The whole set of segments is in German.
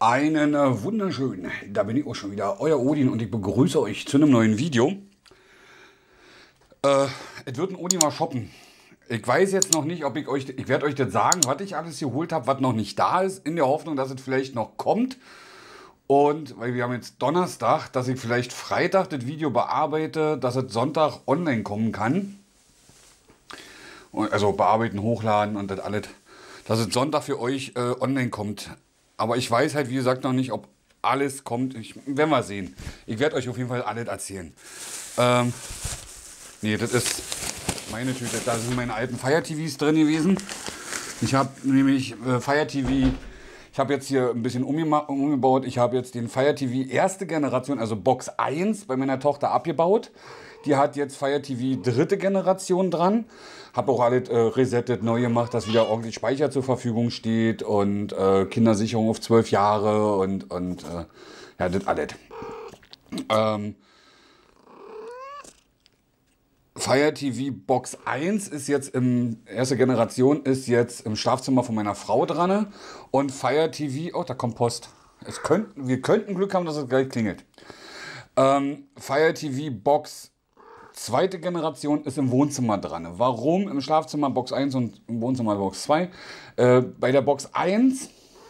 Einen wunderschönen, da bin ich auch schon wieder, euer Odin und ich begrüße euch zu einem neuen Video. Es wird ein Odin mal shoppen. Ich weiß jetzt noch nicht, ob ich werde euch das sagen, was ich alles geholt habe, was noch nicht da ist, in der Hoffnung, dass es vielleicht noch kommt. Und weil wir haben jetzt Donnerstag, dass ich vielleicht Freitag das Video bearbeite, dass es Sonntag online kommen kann. Also bearbeiten, hochladen und das alles, dass es Sonntag für euch online kommt. Aber ich weiß halt, wie gesagt, noch nicht, ob alles kommt. Werden wir sehen. Ich werde euch auf jeden Fall alles erzählen. Nee, das ist meine Tüte. Da sind meine alten Fire TVs drin gewesen. Ich habe nämlich Fire TV, ich habe jetzt hier ein bisschen umgebaut. Ich habe jetzt den Fire TV erste Generation, also Box 1 bei meiner Tochter abgebaut. Die hat jetzt Fire TV dritte Generation dran. Habe auch alles resettet, neu gemacht, dass wieder ordentlich Speicher zur Verfügung steht und Kindersicherung auf 12 Jahre und ja, das alles. Fire TV Box 1 ist jetzt erste Generation, ist jetzt im Schlafzimmer von meiner Frau dran. Und Fire TV, oh, da kommt Post. Wir könnten Glück haben, dass es gleich klingelt. Fire TV Box zweite Generation ist im Wohnzimmer dran. Warum im Schlafzimmer Box 1 und im Wohnzimmer Box 2? Bei der Box 1,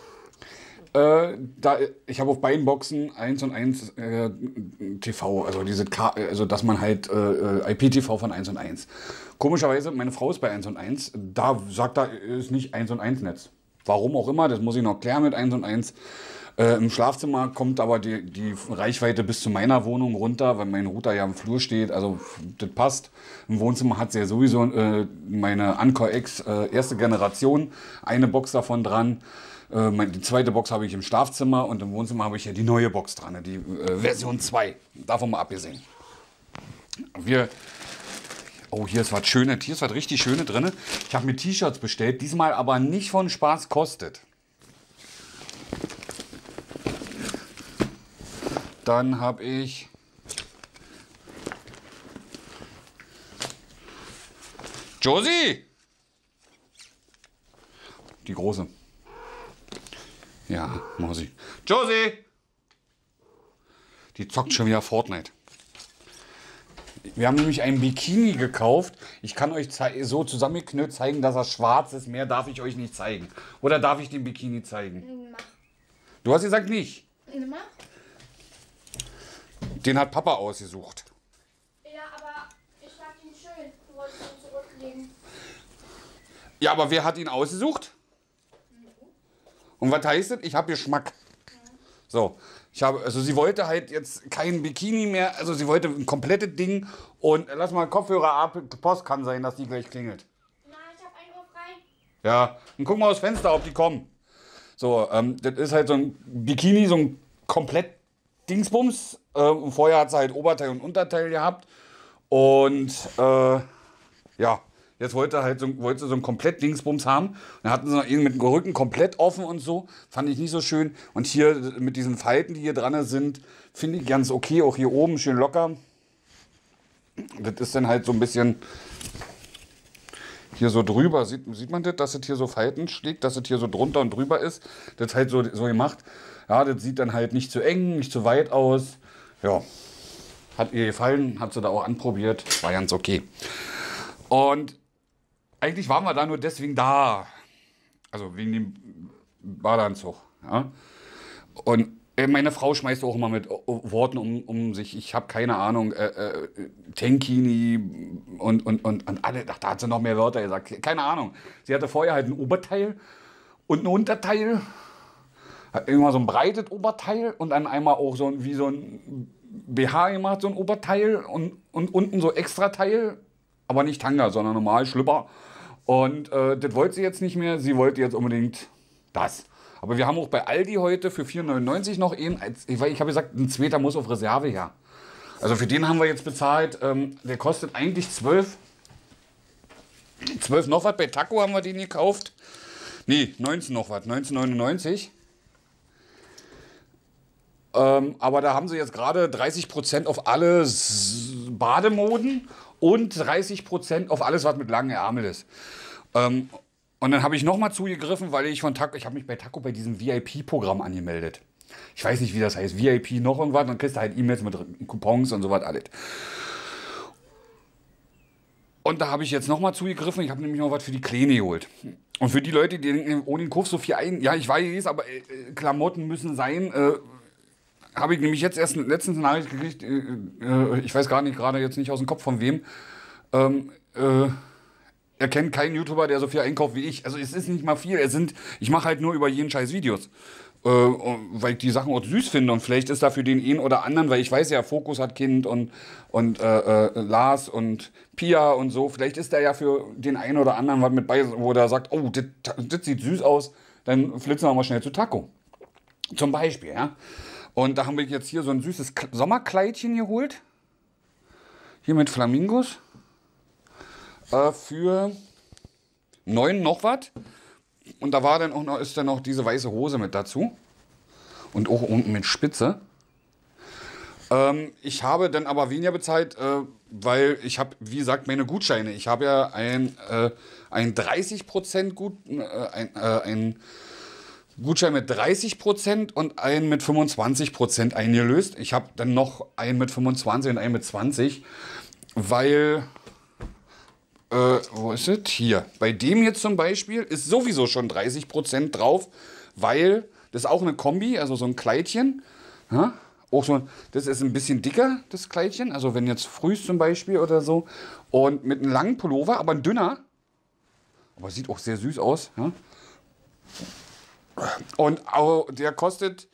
ich habe auf beiden Boxen 1 und 1 TV, also also dass man halt IPTV von 1 und 1. Komischerweise, meine Frau ist bei 1 und 1, da sagt er, ist nicht 1 und 1 Netz. Warum auch immer, das muss ich noch klären mit 1 und 1. Im Schlafzimmer kommt aber die Reichweite bis zu meiner Wohnung runter, weil mein Router ja im Flur steht, also das passt. Im Wohnzimmer hat sie ja sowieso meine Anker X erste Generation, eine Box davon dran. Die zweite Box habe ich im Schlafzimmer und im Wohnzimmer habe ich ja die neue Box dran, die Version 2, davon mal abgesehen. Oh, hier ist was Schönes, hier ist was richtig Schönes drin. Ich habe mir T-Shirts bestellt, diesmal aber nicht von Spaß kostet. Dann habe ich Josie! Die große. Ja, Mosi. Josie! Die zockt schon wieder Fortnite. Wir haben nämlich ein Bikini gekauft. Ich kann euch so zusammengeknüllt zeigen, dass er schwarz ist. Mehr darf ich euch nicht zeigen. Oder darf ich den Bikini zeigen? Mach. Du hast gesagt nicht. Mach. Den hat Papa ausgesucht. Ja, aber ich fand ihn schön. Du wolltest ihn zurücklegen. Ja, aber wer hat ihn ausgesucht? Und was heißt das? Ich habe Geschmack. So, also sie wollte halt jetzt kein Bikini mehr, also sie wollte ein komplettes Ding und lass mal Kopfhörer ab, Post kann sein, dass die gleich klingelt. Nein, ich habe einen frei. Ja, und guck mal aus Fenster, ob die kommen. So, das ist halt so ein Bikini, so ein komplett Dingsbums. Vorher hat sie halt Oberteil und Unterteil gehabt und ja. Jetzt wollte sie so ein komplett Dingsbums haben. Dann hatten sie noch ihn mit dem Rücken komplett offen und so. Fand ich nicht so schön. Und hier mit diesen Falten, die hier dran sind, finde ich ganz okay. Auch hier oben schön locker. Das ist dann halt so ein bisschen hier so drüber. Sieht man das, dass es hier so Falten schlägt, dass es hier so drunter und drüber ist. Das ist halt so gemacht. Ja, das sieht dann halt nicht zu eng, nicht zu weit aus. Ja, hat ihr gefallen, hat sie da auch anprobiert. War ganz okay. Und eigentlich waren wir da nur deswegen da. Also wegen dem Badeanzug. Ja? Und meine Frau schmeißt auch immer mit Worten um sich. Ich habe keine Ahnung. Tenkini und alle. Ach, da hat sie noch mehr Wörter gesagt. Keine Ahnung. Sie hatte vorher halt ein Oberteil und ein Unterteil. Hat immer so ein breites Oberteil und dann einmal auch wie so ein BH gemacht, so ein Oberteil und unten so Extrateil. Aber nicht Tanga, sondern normal Schlüpper. Und das wollte sie jetzt nicht mehr. Sie wollte jetzt unbedingt das. Aber wir haben auch bei Aldi heute für 4,99 noch einen. Ich habe gesagt, ein zweiter muss auf Reserve her. Also für den haben wir jetzt bezahlt. Der kostet eigentlich 12. 12 noch was. Bei Taco haben wir den gekauft. Nee, 19 noch was. 19,99. Aber da haben sie jetzt gerade 30% auf alle Bademoden und 30% auf alles, was mit langen Ärmel ist. Und Und dann habe ich nochmal zugegriffen, weil ich ich habe mich bei Taco bei diesem VIP-Programm angemeldet. Ich weiß nicht, wie das heißt, VIP noch irgendwas, dann kriegst du halt E-Mails mit Coupons und sowas alles. Und da habe ich jetzt nochmal zugegriffen, ich habe nämlich noch was für die Kleine geholt. Und für die Leute, die denken, ohne den Kauf so viel ein, ja, ich weiß, aber Klamotten müssen sein, habe ich nämlich jetzt erst letztens eine Nachricht gekriegt, ich weiß gar nicht, gerade jetzt nicht aus dem Kopf von wem, er kennt keinen YouTuber, der so viel einkauft wie ich. Also es ist nicht mal viel, ich mache halt nur über jeden Scheiß Videos. Weil ich die Sachen auch süß finde und vielleicht ist da für den einen oder anderen, weil ich weiß ja, Fokus hat Kind und Lars und Pia und so, vielleicht ist da ja für den einen oder anderen was mit bei, wo der sagt, oh, das sieht süß aus, dann flitzen wir mal schnell zu Taco. Zum Beispiel, ja. Und da haben wir jetzt hier so ein süßes Sommerkleidchen geholt. Hier mit Flamingos. Für 9 noch was. Und da war dann auch noch, ist dann noch diese weiße Hose mit dazu. Und auch unten mit Spitze. Ich habe dann aber weniger bezahlt, weil ich habe, wie gesagt, meine Gutscheine. Ich habe ja ein 30% ein Gutschein mit 30% und einen mit 25% eingelöst. Ich habe dann noch einen mit 25 und einen mit 20, weil... wo ist es? Hier. Bei dem jetzt zum Beispiel ist sowieso schon 30% drauf, weil das ist auch eine Kombi, also so ein Kleidchen. Ja, auch so, das ist ein bisschen dicker, das Kleidchen. Also wenn jetzt frühst zum Beispiel oder so. Und mit einem langen Pullover, aber ein dünner. Aber sieht auch sehr süß aus. Ja. Und der kostet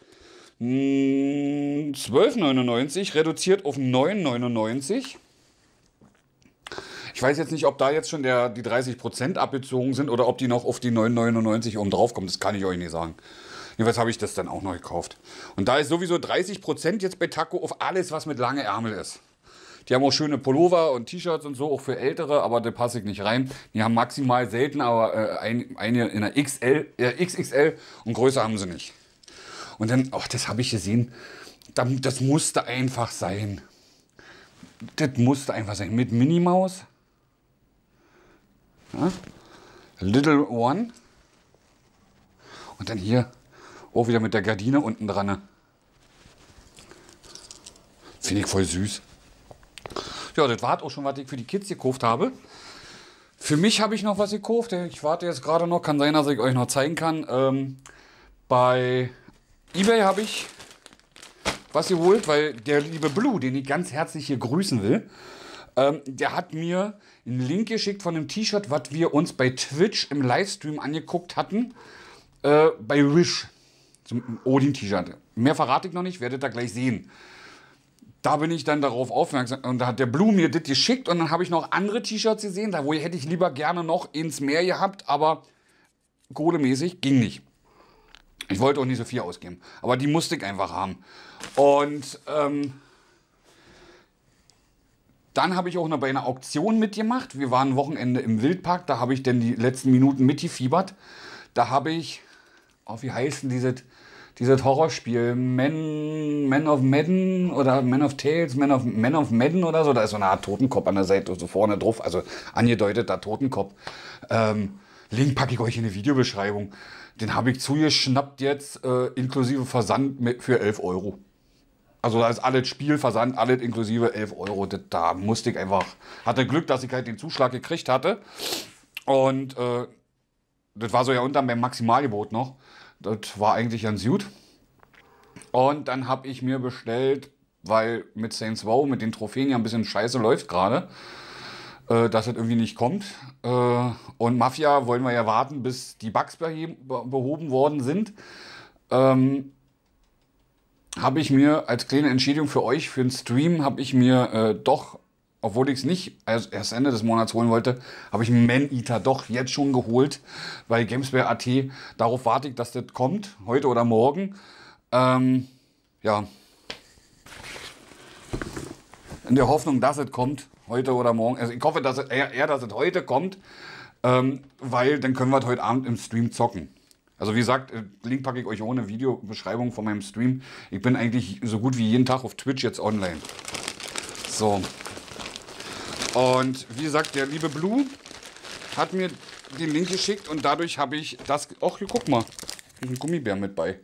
12,99, reduziert auf 9,99. Ich weiß jetzt nicht, ob da jetzt schon die 30% abgezogen sind oder ob die noch auf die 9,99 oben drauf kommen. Das kann ich euch nicht sagen. Jedenfalls habe ich das dann auch noch gekauft. Und da ist sowieso 30% jetzt bei Taco auf alles, was mit lange Ärmel ist. Die haben auch schöne Pullover und T-Shirts und so, auch für Ältere, aber da passe ich nicht rein. Die haben maximal selten, aber eine in der XXL und größer haben sie nicht. Und dann, ach, das habe ich gesehen, das musste einfach sein. Das musste einfach sein. Mit Minnie Maus. Ja. Little One. Und dann hier auch wieder mit der Gardine unten dran. Finde ich voll süß. Ja, das war auch schon, was ich für die Kids gekauft habe. Für mich habe ich noch was gekauft. Ich warte jetzt gerade noch. Kann sein, dass ich euch noch zeigen kann. Bei eBay habe ich was geholt, weil der liebe Blue, den ich ganz herzlich hier grüßen will, der hat mir einen Link geschickt von einem T-Shirt, was wir uns bei Twitch im Livestream angeguckt hatten, bei Wish. Zum Odin-T-Shirt. Mehr verrate ich noch nicht, werdet ihr gleich sehen. Da bin ich dann darauf aufmerksam und da hat der Blue mir das geschickt und dann habe ich noch andere T-Shirts gesehen, da hätte ich lieber gerne noch ins Meer gehabt, aber kohlemäßig ging nicht. Ich wollte auch nicht so viel ausgeben, aber die musste ich einfach haben. Und dann habe ich auch noch bei einer Auktion mitgemacht. Wir waren ein Wochenende im Wildpark, da habe ich dann die letzten Minuten mitgefiebert. Da habe ich, oh, wie heißt denn dieses Horrorspiel? Man of Madden oder Man of Tales, Man of Madden oder so. Da ist so eine Art Totenkopf an der Seite, so vorne drauf, also angedeuteter Totenkopf. Link packe ich euch in die Videobeschreibung. Den habe ich zugeschnappt jetzt, inklusive Versand für 11 Euro. Also da ist alles Spiel, Versand, alles inklusive 11 Euro. Da musste ich einfach, hatte Glück, dass ich halt den Zuschlag gekriegt hatte. Und das war so ja unten beim Maximalgebot noch. Das war eigentlich ganz gut. Und dann habe ich mir bestellt, weil mit Saints Row, mit den Trophäen ja ein bisschen scheiße läuft gerade, dass das irgendwie nicht kommt. Und Mafia wollen wir ja warten, bis die Bugs behoben worden sind. Habe ich mir als kleine Entschädigung für euch, für den Stream, habe ich mir doch, obwohl ich es nicht erst Ende des Monats holen wollte, habe ich einen Man-Eater doch jetzt schon geholt bei Gamesware.at. Darauf warte ich, dass das kommt, heute oder morgen. Ja. In der Hoffnung, dass es kommt, heute oder morgen. Also ich hoffe, dass es heute kommt, weil dann können wir heute Abend im Stream zocken. Also wie gesagt, Link packe ich euch ohne Videobeschreibung von meinem Stream. Ich bin eigentlich so gut wie jeden Tag auf Twitch jetzt online. So. Und wie gesagt, der liebe Blue hat mir den Link geschickt und dadurch habe ich das... Ach, hier, guck mal. Hier ist ein Gummibär mit bei.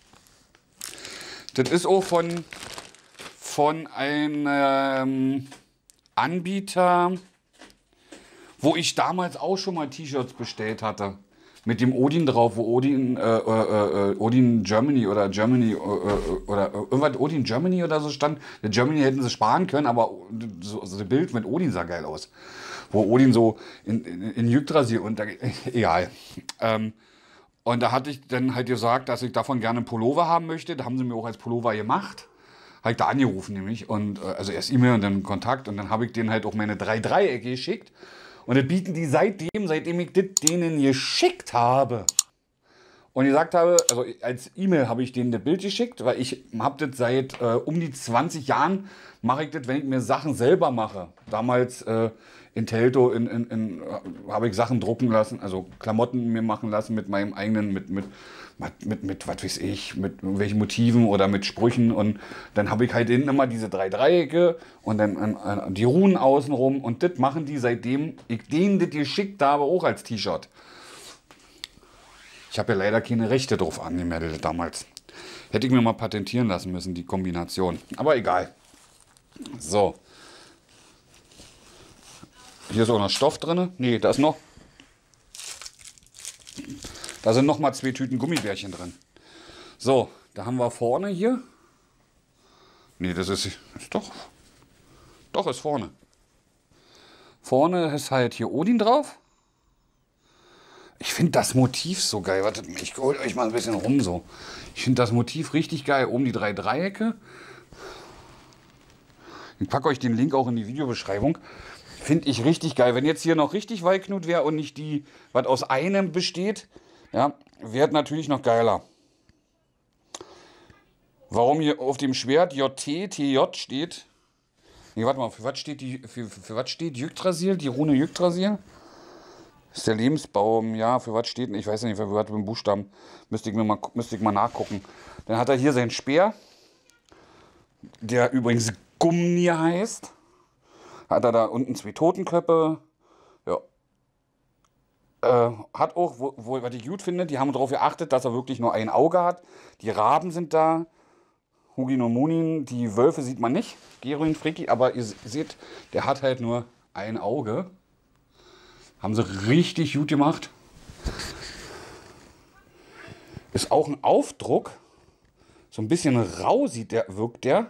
Das ist auch von einem Anbieter, wo ich damals auch schon mal T-Shirts bestellt hatte. Mit dem Odin drauf, wo Odin Germany oder Germany oder irgendwas Odin Germany oder so stand. Der Germany hätten sie sparen können, aber so das Bild mit Odin sah geil aus. Wo Odin so in Yggdrasil und egal. Und da hatte ich dann halt gesagt, dass ich davon gerne einen Pullover haben möchte. Da haben sie mir auch als Pullover gemacht. Habe ich da angerufen nämlich. Und also erst E-Mail und dann Kontakt. Und dann habe ich denen halt auch meine 3 Dreiecke geschickt. Und das bieten die seitdem ich das denen geschickt habe. Und gesagt habe, also als E-Mail habe ich denen das Bild geschickt, weil ich habe das seit um die 20 Jahren, mache ich das, wenn ich mir Sachen selber mache. Damals in Telto habe ich Sachen drucken lassen, also Klamotten mir machen lassen mit meinem eigenen, mit was weiß ich, mit welchen Motiven oder mit Sprüchen. Und dann habe ich halt hinten immer diese 3 Dreiecke und dann die Runen außenrum. Und das machen die, seitdem ich denen das geschickt habe, auch als T-Shirt. Ich habe ja leider keine Rechte drauf angemeldet damals. Hätte ich mir mal patentieren lassen müssen, die Kombination. Aber egal. So. Hier ist auch noch Stoff drin. Nee, da ist noch. Da sind noch mal 2 Tüten Gummibärchen drin. So, da haben wir vorne hier. Nee, das ist doch. Doch, ist vorne. Vorne ist halt hier Odin drauf. Ich finde das Motiv so geil. Wartet, ich hole euch mal ein bisschen rum so. Ich finde das Motiv richtig geil. Oben die 3 Dreiecke. Ich packe euch den Link auch in die Videobeschreibung. Finde ich richtig geil. Wenn jetzt hier noch richtig Waldknut wäre und nicht die, was aus einem besteht, ja, wäre natürlich noch geiler. Warum hier auf dem Schwert JTTJ steht? Nee, warte mal, für was steht für was steht Yggdrasil? Die Rune Yggdrasil? Das ist der Lebensbaum, ja, für was steht, ich weiß nicht, für was mit dem Buchstaben, müsste ich mal nachgucken. Dann hat er hier seinen Speer, der übrigens Gumnir heißt. Hat er da unten 2 Totenköpfe, ja. Hat auch, was ich gut finde, die haben darauf geachtet, dass er wirklich nur ein Auge hat. Die Raben sind da, Hugin und Munin, die Wölfe sieht man nicht, Geruin, Friki, aber ihr seht, der hat halt nur ein Auge. Haben sie richtig gut gemacht. Ist auch ein Aufdruck. So ein bisschen rau wirkt der.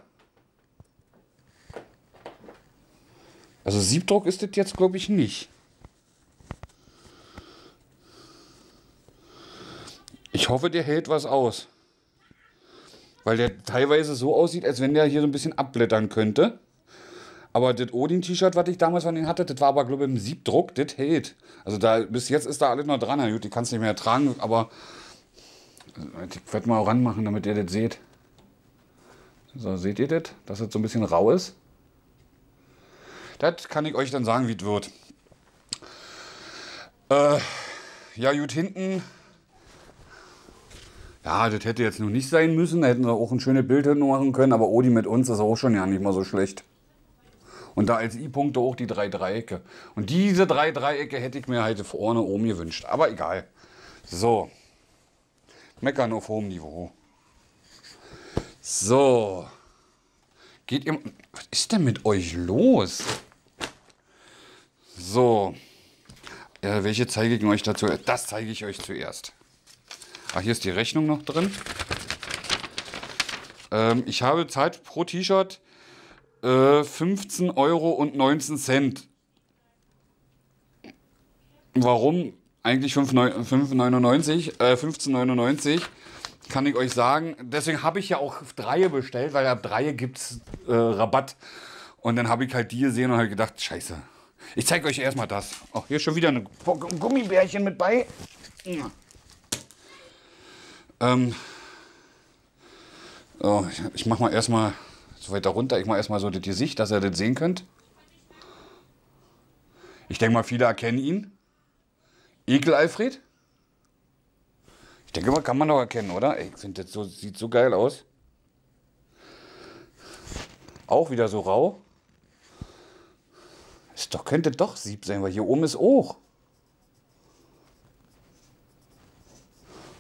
Also Siebdruck ist das jetzt, glaube ich, nicht. Ich hoffe, der hält was aus. Weil der teilweise so aussieht, als wenn der hier so ein bisschen abblättern könnte. Aber das Odin-T-Shirt, was ich damals von denen hatte, das war aber, glaube ich, im Siebdruck, das hält. Also da, bis jetzt ist da alles noch dran. Na gut, die kannst du nicht mehr tragen, aber ich werde mal ranmachen, damit ihr das seht. So, seht ihr das? Dass das so ein bisschen rau ist? Das kann ich euch dann sagen, wie es wird. Ja, gut, hinten. Ja, das hätte jetzt noch nicht sein müssen. Da hätten wir auch ein schönes Bild hinten machen können. Aber Odin mit uns ist auch schon ja nicht mal so schlecht. Und da als I-Punkte auch die 3 Dreiecke. Und diese 3 Dreiecke hätte ich mir halt vorne oben gewünscht. Aber egal. So. Meckern auf hohem Niveau. So. Geht ihr... Was ist denn mit euch los? So. Welche zeige ich euch dazu? Das zeige ich euch zuerst. Ach, hier ist die Rechnung noch drin. Ich habe bezahlt pro T-Shirt 15,19 €. Warum? Eigentlich 15,99 kann ich euch sagen. Deswegen habe ich ja auch 3 bestellt, weil ab 3 gibt es Rabatt. Und dann habe ich halt die gesehen und habe gedacht, scheiße. Ich zeige euch erstmal das. Ach, hier ist schon wieder ein Gummibärchen mit bei. So, ich mache mal erstmal so weiter runter. Ich mache erstmal so das Gesicht, dass ihr das sehen könnt. Ich denke mal, viele erkennen ihn. Ekel Alfred. Ich denke mal, kann man doch erkennen, oder? Ich finde, das sieht so geil aus. Auch wieder so rau. Könnte doch Sieb sein, weil hier oben ist auch.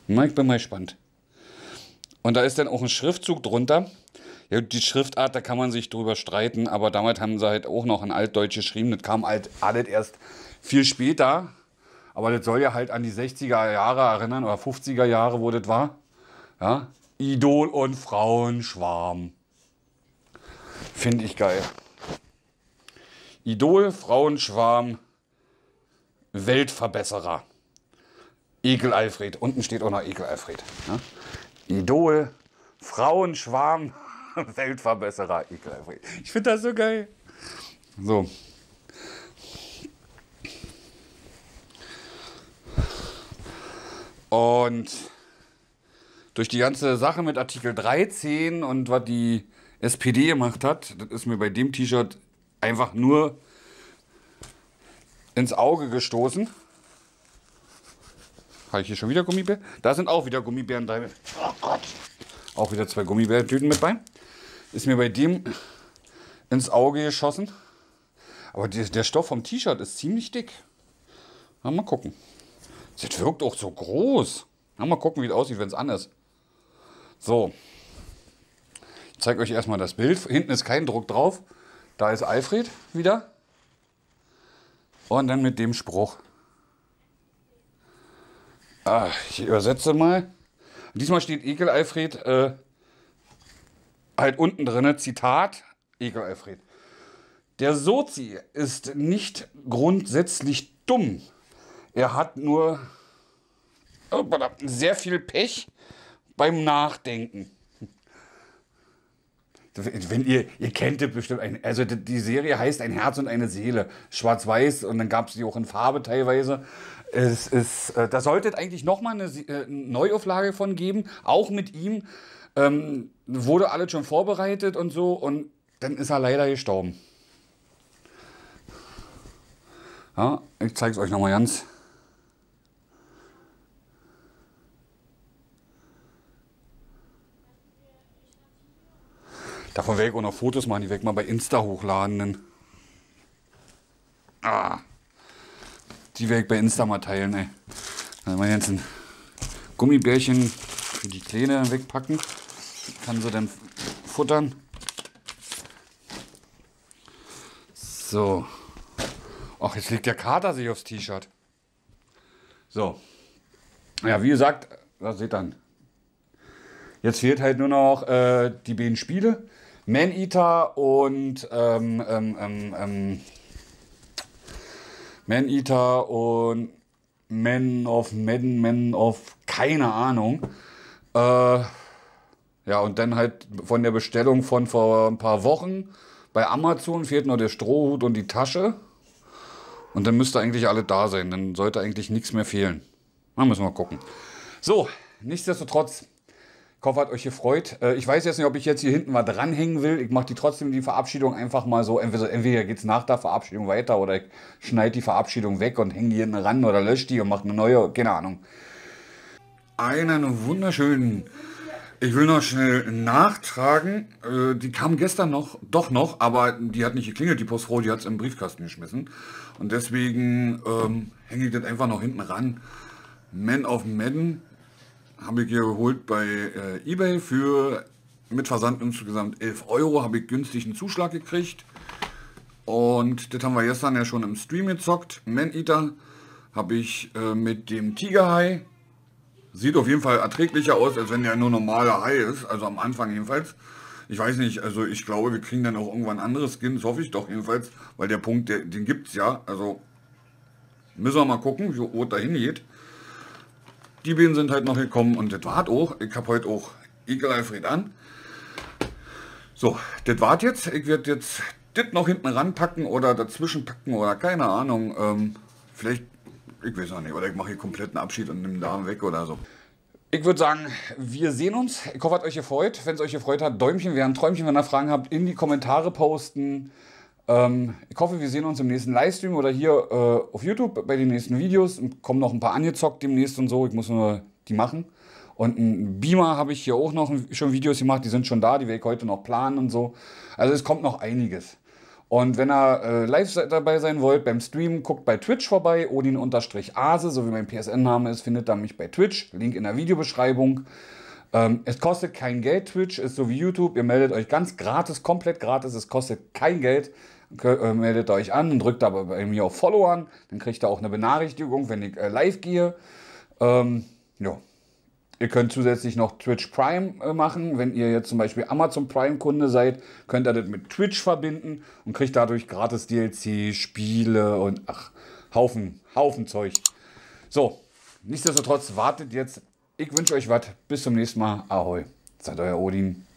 Na, ich bin mal gespannt. Und da ist dann auch ein Schriftzug drunter. Ja, die Schriftart, da kann man sich drüber streiten, aber damals haben sie halt auch noch in Altdeutsch geschrieben. Das kam halt alles erst viel später. Aber das soll ja halt an die 60er Jahre erinnern oder 50er Jahre, wo das war. Ja? Idol und Frauenschwarm. Finde ich geil. Idol, Frauenschwarm, Weltverbesserer. Ekel Alfred. Unten steht auch noch Ekel Alfred. Ja? Idol, Frauenschwarm, Weltverbesserer, Ekel Alfred. Ich finde das so geil. So. Und durch die ganze Sache mit Artikel 13 und was die SPD gemacht hat, das ist mir bei dem T-Shirt einfach nur ins Auge gestoßen. Habe ich hier schon wieder Gummibären? Da sind auch wieder Gummibären drin. Oh Gott. Auch wieder 2 Gummibärtüten mit bei. Ist mir bei dem ins Auge geschossen. Aber der Stoff vom T-Shirt ist ziemlich dick. Mal gucken. Das wirkt auch so groß. Mal gucken, wie es aussieht, wenn es an ist. So. Ich zeige euch erstmal das Bild. Hinten ist kein Druck drauf. Da ist Alfred wieder. Und dann mit dem Spruch. Ich übersetze mal. Diesmal steht Ekel Alfred halt unten drin. Zitat. Ekel Alfred. Der Sozi ist nicht grundsätzlich dumm. Er hat nur sehr viel Pech beim Nachdenken. Wenn ihr kennt das bestimmt, also die Serie heißt Ein Herz und eine Seele, schwarz-weiß und dann gab es die auch in Farbe teilweise. Da sollte es eigentlich nochmal eine Neuauflage von geben, auch mit ihm. Wurde alles schon vorbereitet und so und dann ist er leider gestorben. Ja, ich zeige es euch nochmal ganz. Davon werde ich auch noch Fotos machen, die werde ich mal bei Insta hochladen. Die werde ich bei Insta mal teilen, ey. Dann mal jetzt ein Gummibärchen für die Kleine wegpacken. Kann sie dann futtern. So. Ach, jetzt legt der Kater sich aufs T-Shirt. So. Ja, wie gesagt, das seht ihr. Jetzt fehlt halt nur noch die beiden Spiele. Man-Eater und Man-Eater und Man of keine Ahnung. Ja, und dann halt von der Bestellung von vor ein paar Wochen bei Amazon fehlt nur der Strohhut und die Tasche. Und dann müsste eigentlich alle da sein. Dann sollte eigentlich nichts mehr fehlen. Dann müssen wir gucken. So, nichtsdestotrotz. Ich hoffe, hat euch gefreut. Ich weiß jetzt nicht, ob ich jetzt hier hinten mal dranhängen will. Ich mache trotzdem die Verabschiedung einfach mal so. Entweder geht es nach der Verabschiedung weiter oder ich schneide die Verabschiedung weg und hänge die hinten ran oder lösche die und mache eine neue. Keine Ahnung. Einen wunderschönen. Ich will noch schnell nachtragen. Die kam gestern doch noch, aber die hat nicht geklingelt, die Postfrau, die hat es im Briefkasten geschmissen. Und deswegen hänge ich das einfach noch hinten ran. Man of Madden. Habe ich hier geholt bei eBay für mit Versand insgesamt 11 €. Habe ich günstig einen Zuschlag gekriegt. Und das haben wir gestern ja schon im Stream gezockt. Man-Eater habe ich mit dem Tigerhai. Sieht auf jeden Fall erträglicher aus, als wenn der nur normaler Hai ist. Also am Anfang jedenfalls. Ich weiß nicht, also ich glaube, wir kriegen dann auch irgendwann anderes Skin. Das hoffe ich doch jedenfalls. Weil der Punkt, den gibt es ja. Also müssen wir mal gucken, wo es dahin geht. Die beiden sind halt noch gekommen und das war's auch. Ich habe heute auch Ekel Alfred an. So, das war's jetzt. Ich werde jetzt das noch hinten ranpacken oder dazwischen packen oder keine Ahnung. Vielleicht, ich weiß auch nicht, oder ich mache hier kompletten Abschied und nehme den Darm weg oder so. Ich würde sagen, wir sehen uns. Ich hoffe, hat euch gefreut. Wenn es euch gefreut hat, Däumchen wären, Träumchen, wenn ihr Fragen habt, in die Kommentare posten. Ich hoffe, wir sehen uns im nächsten Livestream oder hier auf YouTube bei den nächsten Videos. Kommen noch ein paar angezockt demnächst und so. Ich muss nur die machen. Und ein Beamer habe ich hier auch noch schon Videos gemacht. Die sind schon da. Die werde ich heute noch planen und so. Also es kommt noch einiges. Und wenn ihr live dabei sein wollt beim Stream, guckt bei Twitch vorbei, Odin_Ase, so wie mein PSN-Name ist, findet ihr mich bei Twitch. Link in der Videobeschreibung. Es kostet kein Geld, Twitch ist so wie YouTube. Ihr meldet euch ganz gratis, komplett gratis, es kostet kein Geld. Meldet euch an und drückt aber bei mir auf Follow an. Dann kriegt ihr auch eine Benachrichtigung, wenn ich live gehe. Ja. Ihr könnt zusätzlich noch Twitch Prime machen. Wenn ihr jetzt zum Beispiel Amazon Prime Kunde seid, könnt ihr das mit Twitch verbinden und kriegt dadurch gratis DLC, Spiele und ach, Haufen Zeug. So, nichtsdestotrotz wartet jetzt. Ich wünsche euch was. Bis zum nächsten Mal. Ahoi. Seid euer Odin.